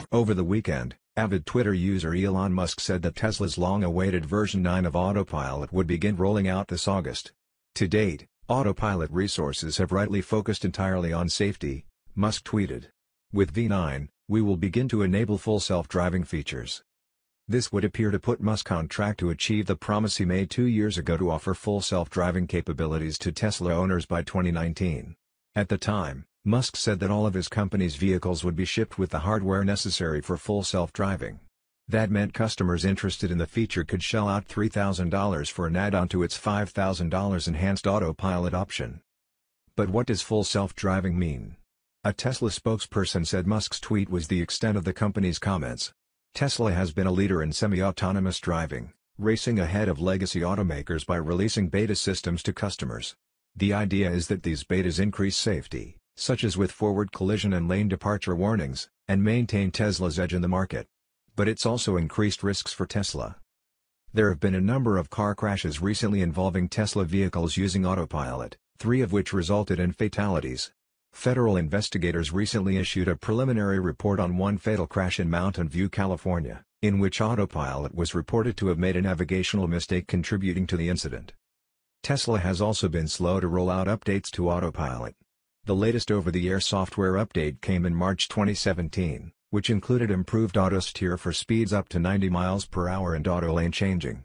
Over the weekend, avid Twitter user Elon Musk said that Tesla's long-awaited version 9 of Autopilot would begin rolling out this August. To date, Autopilot resources have rightly focused entirely on safety, Musk tweeted. With V9, we will begin to enable full self-driving features. This would appear to put Musk on track to achieve the promise he made 2 years ago to offer full self-driving capabilities to Tesla owners by 2019. At the time, Musk said that all of his company's vehicles would be shipped with the hardware necessary for full self-driving. That meant customers interested in the feature could shell out $3,000 for an add-on to its $5,000 enhanced Autopilot option. But what does full self-driving mean? A Tesla spokesperson said Musk's tweet was the extent of the company's comments. Tesla has been a leader in semi-autonomous driving, racing ahead of legacy automakers by releasing beta systems to customers. The idea is that these betas increase safety, such as with forward collision and lane departure warnings, and maintain Tesla's edge in the market. But it's also increased risks for Tesla. There have been a number of car crashes recently involving Tesla vehicles using Autopilot, 3 of which resulted in fatalities. Federal investigators recently issued a preliminary report on one fatal crash in Mountain View, California, in which Autopilot was reported to have made a navigational mistake contributing to the incident. Tesla has also been slow to roll out updates to Autopilot. The latest over-the-air software update came in March 2017, which included improved auto steer for speeds up to 90 miles per hour and auto lane changing.